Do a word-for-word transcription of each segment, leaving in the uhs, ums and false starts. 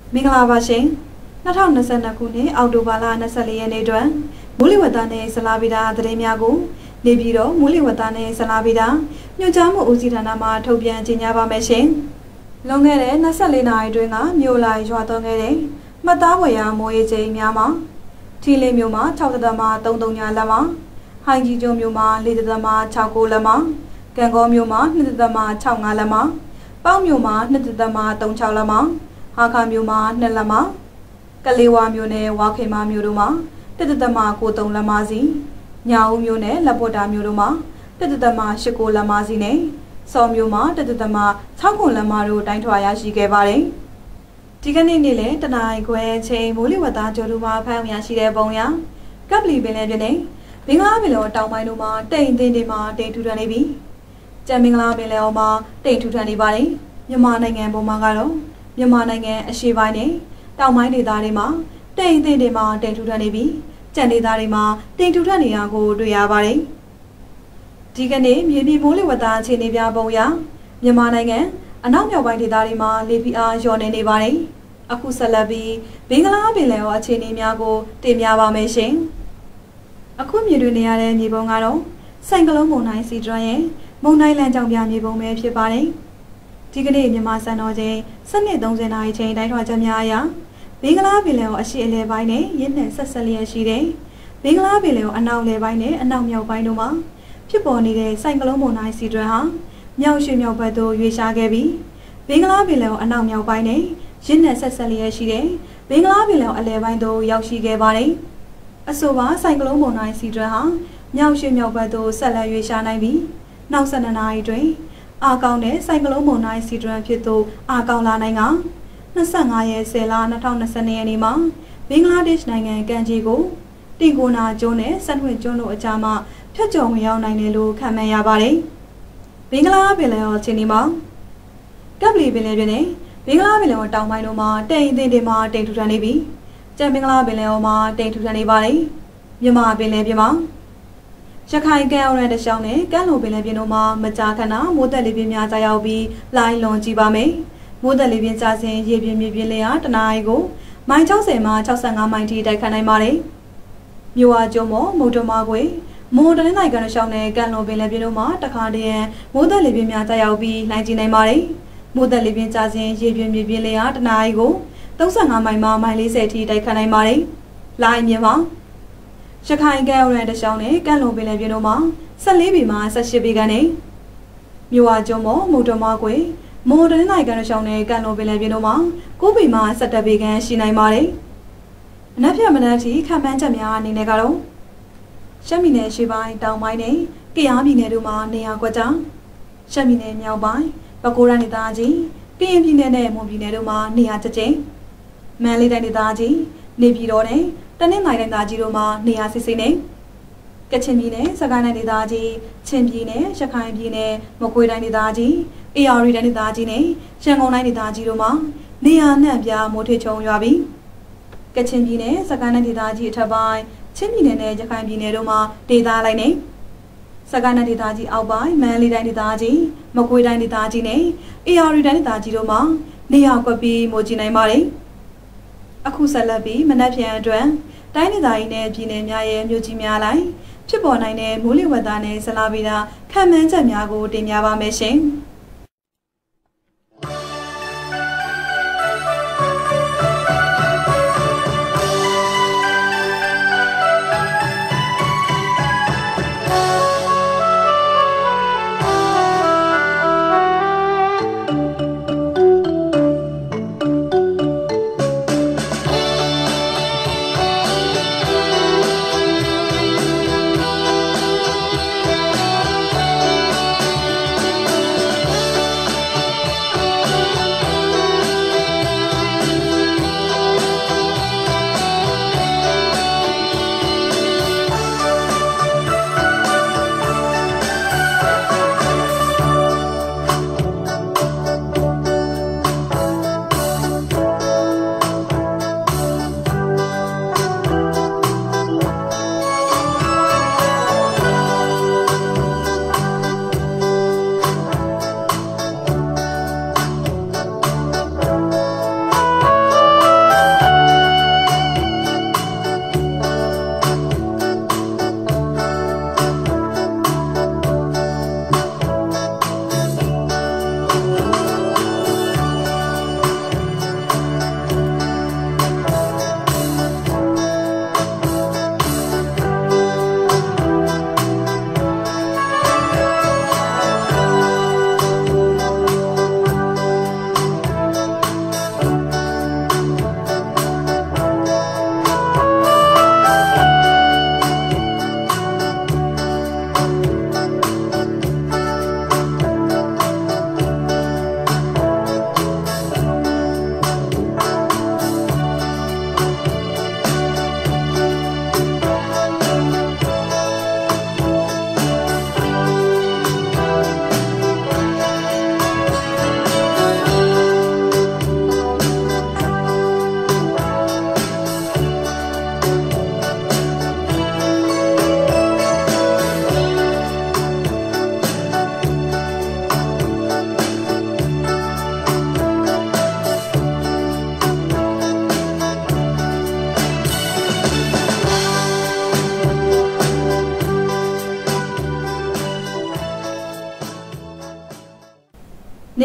မင်္ဂလာပါရှင်၂၀၂၂ခုနှစ်အောက်တိုဘာလ၂၄ရက်နေ့တွင်မိုးလေဝသနဲ့ဇလာဗီတာသတင်းများကိုနေပြည်တော်မိုးလေဝသနဲ့ဇလာဗီတာညွှန်ကြားမှုဦးစီးဌာနမှထုတ်ပြန်ကြေညာပါမယ်ရှင်လွန်ခဲ့တဲ့၂၄နာရီတွင်ကမြို့လိုက်ရွာသွန်းခဲ့တဲ့မှတ်သားဖွယ်ရာမိုးရေချိန်များမှာထီလင်းမြို့မှာ၆ဒသမ ၃၃ ညလက်မှာဟိုင်ကြီးကျွန်းမြို့မှာ၄ဒသမ ၆၉ လက်မှာကံကောမြို့မှာ၂ဒသမ ၆၅ လက်မှာပေါက်မြို့မှာ၂ဒသမ ၃၆ လက်မှာဟာခါမြို့မှာ၂လက်မှာကလေးဝါမြို့နယ်ဝါခေမာမြို့တို့မှာတတသမကိုသုံးလက်မစီညာဦးမြို့နယ်လက်ပေါ်တာမြို့တို့မှာတတသမ၈ကိုလက်မစီနဲ့စော်မြို့မှာတတသမ၆ခုလက်မတို့တိုင်းထွာရရှိခဲ့ပါတယ်ဒီကနေ့နေ့လည်းတနင်္လာခွဲချိန်မိုးလေဝသကြိုးတူမှာဖမ်းရရှိတဲ့ပုံရကပ်ပလီပင်လည်းပြနေမင်္ဂလာပင်လောတောင်ပိုင်းတို့မှာတိမ်တင်းတွေမှာတိမ်ထူထန်နေပြီကြံမင်္ဂလာပင်လည်းမှာတိမ်ထူထန်နေပါတယ်မြန်မာနိုင်ငံပေါ်မှာကတော့မြန်မာနိုင်ငံအရှေ့ပိုင်းနဲ့တောင်ပိုင်းဒေသတွေမှာတိမ်တင်းတွေမှာတိမ်ထူထန်နေပြီးကြံဒေသတွေမှာတိမ်ထူထန်နေတာကိုတွေ့ရပါတယ်ဒီကနေ့မြေပြင်မိုးလေဝသအခြေအနေပြပုံရမြန်မာနိုင်ငံအနောက်မြောက်ပိုင်းဒေသတွေမှာလေပြင်းအားလျော့နေနေပါတယ်အခုဆက်လက်ပြီးဘင်္ဂလားပင်လယ်အော်အခြေအနေများကိုတင်ပြပါမယ်ရှင်အခုမြင်တွေ့နေရတဲ့မြေပုံကတော့စိုင်ကလုံးမုန်တိုင်းစီဒရန်ရဲ့မုန်တိုင်းလမ်းကြောင်းပြမြေပုံပဲဖြစ်ပါတယ်ဒီကနေ့မြန်မာစံတော်ချိန်စနစ်၃၀နာရီချိန်တိုင်းထွာချက်များအရဘင်္ဂလားပင်လယ်အော်အရှေ့အလယ်ပိုင်းနဲ့ရင်းနှံဆက်ဆက်လျက်ရှိတဲ့ဘင်္ဂလားပင်လယ်အော်အနောက်လယ်ပိုင်းနဲ့အနောက်မြောက်ပိုင်းတို့မှာဖြစ်ပေါ်နေတဲ့စိုင်ကလုံးမုန်တိုင်းစီဒရန်ဟာမြောက်ရွှေမြောက်ဘက်သို့ရွေ့လျားခဲ့ပြီးဘင်္ဂလားပင်လယ်အော်အနောက်မြောက်ပိုင်းနဲ့ရင်းနှံဆက်ဆက်လျက်ရှိတဲ့ဘင်္ဂလားပင်လယ်အော်အလယ်ပိုင်းသို့ရောက်ရှိခဲ့ပါတယ်အဆိုပါစိုင်ကလုံးမုန်တိုင်းစီဒရန်ဟာမြောက်ရွှေမြောက်ဘက်သို့ဆက်လက်ရွေ့လျားနိုင်ပြီးနောက်၁၂နာရီတွင်အာကောင်းတဲ့စိုင်ကလုံးမုန်တိုင်းစီဒရန်ဖြစ်သို့အာကောင်းလာနိုင်က၂၅ရက်ဆယ်လ၂၀၂၂ရက်နေ့မှာဘင်္ဂလားဒေ့ရှ်နိုင်ငံကမ်းခြေကိုတင်ကိုနာကျွန်းနဲ့ဆန်ထွင်ကျွန်းတို့အကြားမှာဖြတ်ကျော်ဝင်ရောက်နိုင်တယ်လို့ခန့်မှန်းရပါတယ်။ဘင်္ဂလားပင်လယ်အော်ခြေနေမှာကပ်ပလီပင်လယ်ပြင်နဲ့ဘင်္ဂလားပင်လယ်အော်တောင်ပိုင်းတို့မှာတိမ်အထင်တွေမှာတိမ်ထူထန်နေပြီးကြံဘင်္ဂလားပင်လယ်အော်မှာတိမ်ထူထန်နေပါတယ်။မြန်မာပင်လယ်ပြင်မှာရခိုင်ကမ်းရိုးတန်းတစ်လျှောက်နဲ့ကမ်းလွန်ပင်လယ်ပြင်တို့မှာမကြာခဏမိုးသက်လေပြင်းများကျရောက်ပြီးလှိုင်းလွန်ကြည့်ပါမယ်။မိုးသက်လေပြင်းကျစဉ်ရေပြင်းမြေပြင်းလေအားတနအီကိုမိုင်၆၀မှ၆၅မိုင်ထိတိုက်ခတ်နိုင်ပါတယ်။မြို့ဝကျွန်းမော်မုတ်တမကွေမိုးတနင်္လာရီကမ်းတစ်လျှောက်နဲ့ကမ်းလွန်ပင်လယ်ပြင်တို့မှာတခါတည်းရန်မိုးသက်လေပြင်းများကျရောက်ပြီးလှိုင်းကြီးနိုင်ပါတယ်။မိုးသက်လေပြင်းကျစဉ်ရေပြင်းမြေပြင်းလေအားတနအီကို၃၅မိုင်မှမိုင်၄၀ထိတိုက်ခတ်နိုင်ပါတယ်။လှိုင်းမြင့်မှာရခိုင်ကမ်းရိုးတန်းတစ်လျှောက်နဲ့ကမ်းလွန်ပင်လယ်ပြင်တို့မှာ၁၄ပေမှ၁၈ပေကနေမြို့ဝကျွန်းမော်မုတ်တမကွေမိုးတနင်္လာရီကမ်းတစ်လျှောက်နဲ့ကမ်းလွန်ပင်လယ်ပြင်တို့မှာ၉ပေမှ၁၁ပေခန့်ရှိနိုင်ပါတယ်။အနက်ဖြန်မနက်ထိခံမှန်းချက်များအနေနဲ့ကတော့ရှမ်းပြည်နယ်ရှေ့ပိုင်းတောင်ပိုင်းနဲ့ကယားပြည်နယ်တို့မှာနေရာကွက်ကြားရှမ်းပြည်နယ်မြောက်ပိုင်းပဲခူးတိုင်းဒေသကြီးကရင်ပြည်နယ်နဲ့မွန်ပြည်နယ်တို့မှာနေရာကျကျမန္တလေးတိုင်းဒေသကြီးနေပြည်တော်နဲ့တနင်္သာရီတိုင်းဒေသကြီးတို့မှာနေရာစစ်စစ်နဲ့ကချင်ပြည်နယ်စကိုင်းတိုင်းဒေသကြီးချင်းပြည်နယ်ရခိုင်ပြည်နယ်မကွေးတိုင်းဒေသကြီးအေရရီတိုင်းဒေသကြီးနဲ့ရန်ကုန်တိုင်းဒေသကြီးတို့မှာနေရာနှံ့ပြားမိုးထွေချုံရွာပြီးကချင်ပြည်နယ်စကိုင်းတိုင်းဒေသကြီးအထက်ပိုင်းချင်းပြည်နယ်နဲ့ရခိုင်ပြည်နယ်တို့မှာဒေသလိုက်နဲ့စကိုင်းတိုင်းဒေသကြီးအောက်ပိုင်းမန္တလေးတိုင်းဒေသကြီးမကွေးတိုင်းဒေသကြီးနဲ့အေရရီတိုင်းဒေသကြီးတို့မှာနေရာကွက်ပြီးမိုးကြီးနိုင်ပါတယ်အခုဆက်လက်ပြီးမနက်ဖြန်အတွက်တိုင်းဒေသကြီးနဲ့ပြည်နယ်များရဲ့မြို့ကြီးများလိုက်ဖြစ်ပေါ်နိုင်တဲ့မိုးလေဝသနဲ့ဇလဗေဒခန့်မှန်းချက်များကိုတင်ပြပါမယ်ရှင်။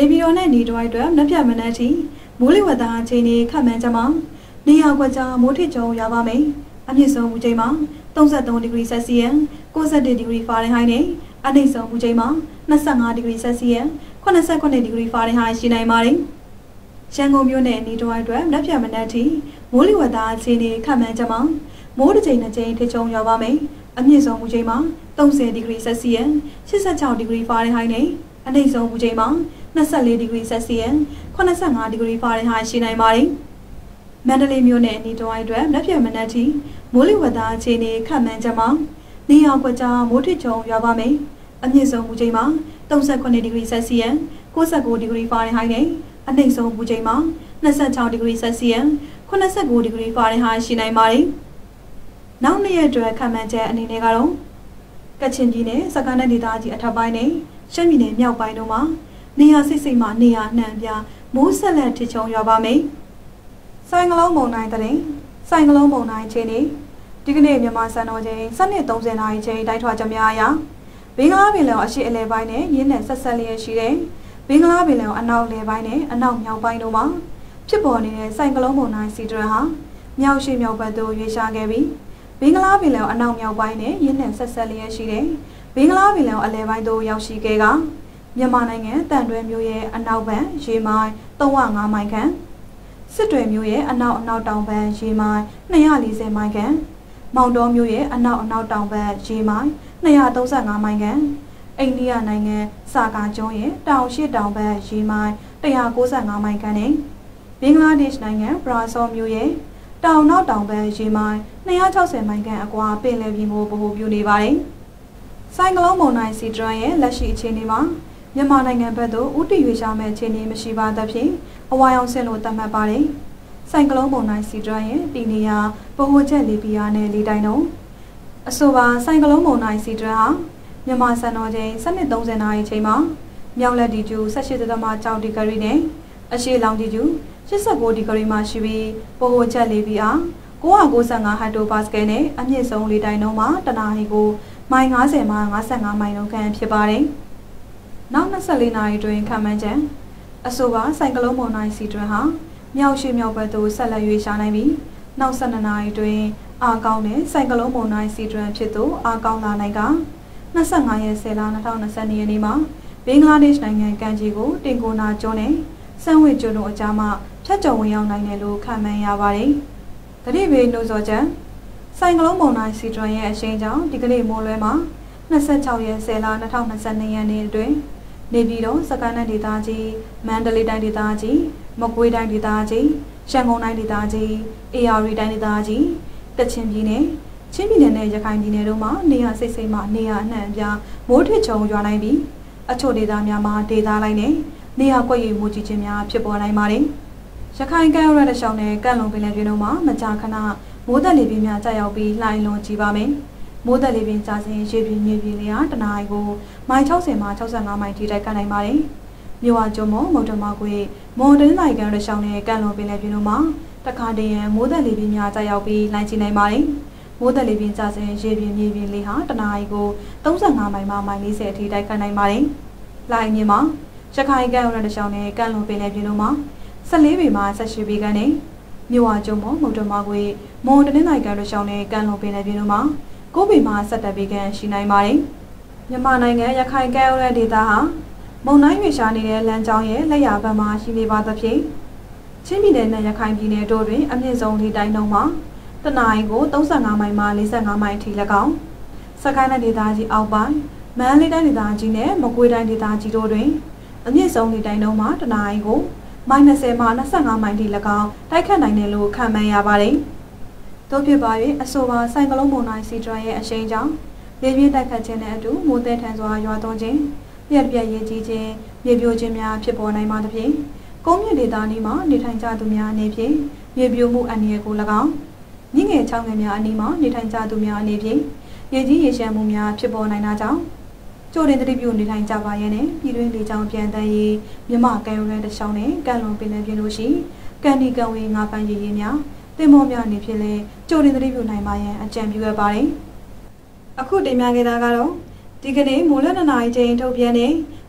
ပြည်တော်နဲ့နေတော်အတွက်နက်ပြမနက်တီမိုးလေဝသအခြေအနေခန့်မှန်းချက်မှာနေရာကွက်ကြားမိုးထစ်ကြုံရွာပါမယ်အမြင့်ဆုံးမူချိန်မှာ၃၃ဒီဂရီဆယ်စီယပ်၉၁ဒီဂရီဖာရင်ဟိုက်နဲ့အနိမ့်ဆုံးမူချိန်မှာ၂၅ဒီဂရီဆယ်စီယပ်၈၉ဒီဂရီဖာရင်ဟိုက်ရှိနိုင်ပါတယ်ရန်ကုန်မြို့နယ်နေတော်အတွက်နက်ပြမနက်တီမိုးလေဝသအခြေအနေခန့်မှန်းချက်မှာမိုးတစ်ချိန်တစ်ချိန်ထစ်ကြုံရွာပါမယ်အမြင့်ဆုံးမူချိန်မှာ၃၀ဒီဂရီဆယ်စီယပ်၈၆ဒီဂရီဖာရင်ဟိုက်နဲ့အနိမ့်ဆုံးမူချိန်မှာ၂၄ဒီဂရီဆယ်စီယပ်၈၅ဒီဂရီဖာရင်ဟိုက်ရှိနိုင်ပါတယ်မန္တလေးမြို့နယ်နေတော်အတွက်လက်ပြမနက်တီမိုးလေဝသအခြေအနေခန့်မှန်းချက်မှာနေရာကွက်ကြားမိုးထစ်ကြုံရွာပါမယ်အမြင့်ဆုံးမူချိန်မှာ၃၈ဒီဂရီဆယ်စီယပ်၉၉ဒီဂရီဖာရင်ဟိုက်နဲ့အနိမ့်ဆုံးမူချိန်မှာ၂၆ဒီဂရီဆယ်စီယပ်၈၉ဒီဂရီဖာရင်ဟိုက်ရှိနိုင်ပါတယ်နောက်နေ့ရက်အတွက်ခန့်မှန်းချက်အနေနဲ့ကတော့ကချင်ပြည်နယ်စကိုင်းတိုင်းဒေသကြီးအထက်ပိုင်းနဲ့ရှမ်းပြည်နယ်မြောက်ပိုင်းတို့မှာနေရာစိတ်စိတ်မှနေရာနှံပြမိုးဆက်လက်ထစ်ချုံရွာပါမယ်။စိုင်းကလုံးမုန်တိုင်းတဲ့စိုင်းကလုံးမုန်တိုင်းချင်းဒီကနေ့မြန်မာစံတော်ချိန်စနစ်၃၀နာရီချိန်တိုင်းထွာချက်များအရဘင်္ဂလားပင်လယ်အရှေ့အလယ်ပိုင်းနဲ့ရင်းနဲ့ဆက်ဆက်လျက်ရှိတဲ့ဘင်္ဂလားပင်လယ်အနောက်လယ်ပိုင်းနဲ့အနောက်မြောက်ပိုင်းတို့မှာဖြစ်ပေါ်နေတဲ့စိုင်းကလုံးမုန်တိုင်းစီဒရဟာမြောက်ရှိမြောက်ဘက်သို့ရွေ့ရှားခဲ့ပြီးဘင်္ဂလားပင်လယ်အနောက်မြောက်ပိုင်းနဲ့ရင်းနဲ့ဆက်ဆက်လျက်ရှိတဲ့ဘင်္ဂလားပင်လယ်အလယ်ပိုင်းသို့ရောက်ရှိခဲ့ကမြန်မာနိုင်ငံတန်တွဲမြို့ရဲ့အနောက်ဘက်ရေမိုင်၃၀၅မိုင်ခန့်စစ်တွေမြို့ရဲ့အနောက်အနောက်တောင်ဘက်ရေမိုင်၂၄၀မိုင်ခန့်မောင်တောမြို့ရဲ့အနောက်အနောက်တောင်ဘက်ရေမိုင်၂၃၅မိုင်ခန့်အိန္ဒိယနိုင်ငံစာကာကျွန်းရဲ့တောင်ရှိတောင်ဘက်ရေမိုင်၁၉၅မိုင်ခန့်နဲ့ဘင်္ဂလားဒေ့ရှ်နိုင်ငံဘရာဇော်မြို့ရဲ့တောင်နောက်တောင်ဘက်ရေမိုင်၂၆၀မိုင်ခန့်အကွာပင်လယ်ပြင်ကိုဗဟိုပြုနေပါတယ်။စိုင်းကလုံးမုန်တိုင်းစီဒရန်ရဲ့လက်ရှိအခြေအနေမှာမြန်မာနိုင်ငံဘက်သို့ဥတီရွေးရှားမဲ့အခြေအနေမရှိပါသဖြင့်အဝါရောင်ဆင့်လို့သတ်မှတ်ပါတယ်။စိုင်းကလုံးမုန်တိုင်းစီဒရန်ရဲ့တည်နေရာဗဟိုချက်လီဘီယာနဲ့လေတိုင်းတို့အဆိုပါစိုင်းကလုံးမုန်တိုင်းစီဒရန်ဟာမြန်မာစံတော်ချိန်စနစ်၃၀နာရီချိန်မှာမြောက်လက်ဒီကျူ၁၈.၆ဒီဂရီနဲ့အရှေ့လောင်ဒီကျူ၈၉ဒီဂရီမှာရှိပြီးဗဟိုချက်လီဘီယာ၉၉၅ဟက်တိုပါစကယ်နဲ့အမြင့်ဆုံးလေတိုင်းနှုန်းမှာတနာရီကိုမိုင်၅၀မှ၅၅မိုင်နှုန်းခန့်ဖြစ်ပါတယ်။နောက်၂၄နာရီတွင်ခန့်မှန်းချက်အဆိုပါစိုင်းကလုံးမုန်တိုင်းစီဒရန်ဟာမြောက်ရှိမြောက်ဘက်သို့ဆက်လက်ရွေ့ရှားနိုင်ပြီးနောက်၁၂နာရီတွင်အားကောင်းတဲ့စိုင်းကလုံးမုန်တိုင်းစီဒရန်ဖြစ်သို့အားကောင်းလာနိုင်က၂၅ရက်ဆယ်လ၂၀၂၂ရက်နေ့မှာဘင်္ဂလားဒေ့ရှ်နိုင်ငံကမ်းခြေကိုတင်ကိုနာကျွန်းနဲ့စံဝေကျွန်းတို့အကြားမှာဖြတ်ကျော်ဝင်ရောက်နိုင်တယ်လို့ခန့်မှန်းရပါတယ်။တတိပေနှိုးစော်ချက်စိုင်းကလုံးမုန်တိုင်းစီဒရန်ရဲ့အရှိန်ကြောင့်ဒီကနေ့မိုးလွဲမှာ၂၆ရက်ဆယ်လ၂၀၂၂ရက်နေ့အတွင်းနေပြည်တော်စကိုင်းတိုင်းဒေသကြီးမန္တလေးတိုင်းဒေသကြီးမကွေးတိုင်းဒေသကြီးရန်ကုန်တိုင်းဒေသကြီးအေရဝတီတိုင်းဒေသကြီးကချင်ပြည်နယ်ချင်းပြည်နယ်နဲ့ရခိုင်ပြည်နယ်တို့မှာနေရာစိတ်စိတ်မှနေရာအနှံ့အပြားမိုးထစ်ချုံရွာနိုင်ပြီးအချို့ဒေသများမှာဒေသလိုက်နဲ့နေရာကွက်ရည်မိုးကြီးခြင်းများဖြစ်ပေါ်နိုင်ပါတယ်။ရခိုင်ကမ်းရိုးတန်းတစ်လျှောက်နဲ့ကမ်းလွန်ပင်လယ်ပြင်တို့မှာမကြာခဏမိုးသက်လေပြင်းများကျရောက်ပြီးလှိုင်းလွန်ကြီးပါမယ်။မိုးသက်လေပြင်းကျစဉ်ရေပြင်မြေပြင်လေဟာတနအီကိုမိုင်၆၀မှ၆၅မိုင်ထိတိုက်ခတ်နိုင်ပါတယ်။မြို့ဝကျွန်းမုံမုတ်တမကွေမွန်တန်းနိုင်ကမ်းရိုးတန်းတစ်လျှောက်နဲ့ကမ်းလွန်ပင်လယ်ပြင်တို့မှာတခါတည်းရန်မိုးသက်လေပြင်းများကျရောက်ပြီးလှိုင်းကြီးနိုင်ပါတယ်။မိုးသက်လေပြင်းကျစဉ်ရေပြင်မြေပြင်လေဟာတနအီကို၃၅မိုင်မှမိုင်၄၀အထိတိုက်ခတ်နိုင်ပါတယ်။လှိုင်းမြင့်မှာရခိုင်ကမ်းရိုးတန်းတစ်လျှောက်နဲ့ကမ်းလွန်ပင်လယ်ပြင်တို့မှာ၁၄ပေမှ၁၈ပေခန့်နဲ့မြို့ဝကျွန်းမုံမုတ်တမကွေမွန်တန်းနိုင်ကမ်းရိုးတန်းတစ်လျှောက်နဲ့ကမ်းလွန်ပင်လယ်ပြင်တို့မှာ၉ပေမှ၁၁ပေခန့်ရှိနိုင်ပါတယ်။မြန်မာနိုင်ငံရခိုင်ကမ်းရိုးတန်းဒေသဟာမုန်တိုင်းရွေ့ရှားနေတဲ့လမ်းကြောင်းရဲ့လက်ရာဘက်မှာရှိနေပါသဖြင့်ချင်းပြည်နယ်နဲ့ရခိုင်ပြည်နယ်တို့တွင်အမြင့်ဆုံးလေတိုင်းနှုန်းမှာတနအီကို၃၅မိုင်မှ၄၅မိုင်အထိ၎င်းစကိုင်းတိုင်းဒေသကြီးအောက်ပိုင်းမန္တလေးတိုင်းဒေသကြီးနဲ့မကွေးတိုင်းဒေသကြီးတို့တွင်အမြင့်ဆုံးလေတိုင်းနှုန်းမှာတနအီကိုမိုင်၂၀မှ၂၅မိုင်ထိ၎င်းတိုက်ခတ်နိုင်တယ်လို့ခန့်မှန်းရပါတယ်။သို့ဖြစ်ပါ၍အဆိုပါစိုင်းကလုံးမုန်တိုင်းစီဒရန်ရဲ့အရှိန်ကြောင့်လေပြင်းတိုက်ခတ်ခြင်းနဲ့အတူမိုးသည်ထန်စွာရွာသွန်းခြင်းပြက်ပြက်ရေးကြီးခြင်းမြေပြိုခြင်းများဖြစ်ပေါ်နိုင်ပါသဖြင့်ကုန်းမြင့်ဒေသနီးမှာနေထိုင်ကြသူများအနေဖြင့်မြေပြိုမှုအန္တရာယ်ကို၎င်းမြင့်ငယ်ချောင်းငယ်များအနီးမှာနေထိုင်ကြသူများအနေဖြင့်ရေကြီးရေရှမ်းမှုများဖြစ်ပေါ်နိုင်တာကြောင့်ကျိုးတင်တတိပြုနေထိုင်ကြပါရဲ့နဲ့ပြည်တွင်းလေကြောင်းပြန်တန်းရေးမြမကံရုံးတဲ့တခြားနဲ့ကံလွန်ပင်လယ်ပြင်တို့ရှိကန်ဒီကန်ဝေးငါးပန်းရည်ရည်များတင်မောများအနေဖြင့်လဲကျိုးတင်တတိပြုနိုင်ပါရန်အကြံပြုရပါတယ်။အခုတင်ပြခဲ့တာကတော့ဒီကနေ့မိုးလ၂နာရီချိန်ထုတ်ပြန်တဲ့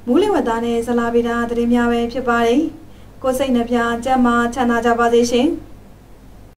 မိုးလေဝသနဲ့ဇလာဗီတာသတင်းများပဲဖြစ်ပါတယ်ကိုစိတ်နှပြကျမ်းမာချမ်းသာကြပါစေရှင်